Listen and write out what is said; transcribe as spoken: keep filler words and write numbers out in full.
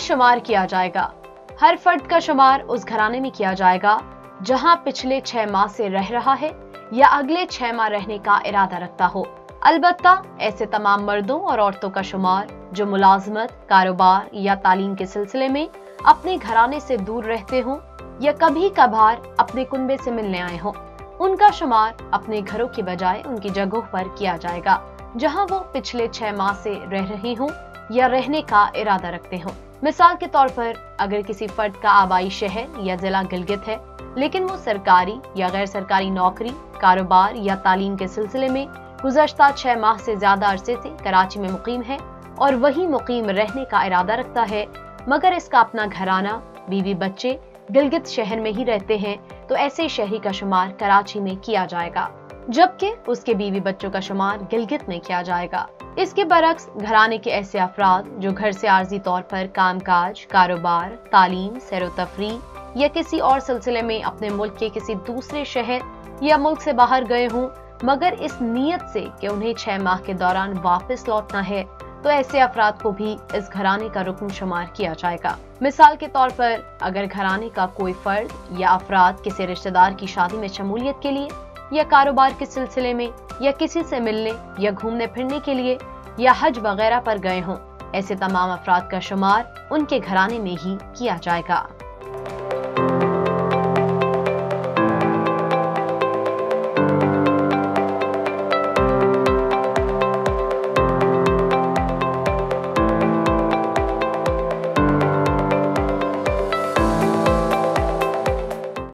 शुमार किया जाएगा। हर फर्द का शुमार उस घराने में किया जाएगा जहां पिछले छह माह से रह रहा है या अगले छह माह रहने का इरादा रखता हो। अलबत्ता ऐसे तमाम मर्दों और औरतों का शुमार जो मुलाजमत, कारोबार या तालीम के सिलसिले में अपने घराने से दूर रहते हों या कभी कभार अपने कुनबे से मिलने आए हों, उनका शुमार अपने घरों की बजाय उनकी जगहों पर किया जाएगा जहां वो पिछले छह माह से रह रहे हों या रहने का इरादा रखते हों। मिसाल के तौर पर अगर किसी फर्द का आबाई शहर या जिला गिलगित है लेकिन वो सरकारी या गैर सरकारी नौकरी, कारोबार या तालीम के सिलसिले में गुज़श्ता छह माह से ज्यादा अरसे से कराची में मुकीम है और वही मुकीम रहने का इरादा रखता है, मगर इसका अपना घराना, बीवी बच्चे गिलगित शहर में ही रहते हैं, तो ऐसे शहरी का शुमार कराची में किया जाएगा जबकि उसके बीवी बच्चों का शुमार गिलगित में किया जाएगा। इसके बरक्स घराने के ऐसे अफराद जो घर से आर्जी तौर पर कामकाज, कारोबार, तालीम, सैर तफरीह या किसी और सिलसिले में अपने मुल्क के किसी दूसरे शहर या मुल्क से बाहर गए हों मगर इस नीयत से कि उन्हें छह माह के दौरान वापस लौटना है, तो ऐसे अफराद को भी इस घराने का रुकन शुमार किया जाएगा। मिसाल के तौर पर अगर घराने का कोई फर्द या अफराद किसी रिश्तेदार की शादी में शमूलियत के लिए या कारोबार के सिलसिले में या किसी से मिलने या घूमने फिरने के लिए या हज वगैरह पर गए हों, ऐसे तमाम अफराद का शुमार उनके घराने में ही किया जाएगा।